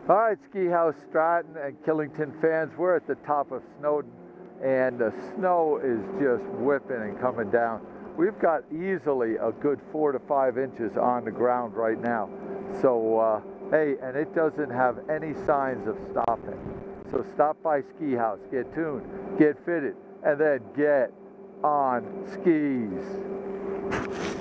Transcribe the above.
All right, Ski House Stratton and Killington fans, we're at the top of Snowdon, and the snow is just whipping and coming down. We've got easily a good 4 to 5 inches on the ground right now. So, hey, and it doesn't have any signs of stopping. So stop by Ski House, get tuned, get fitted, and then get on skis.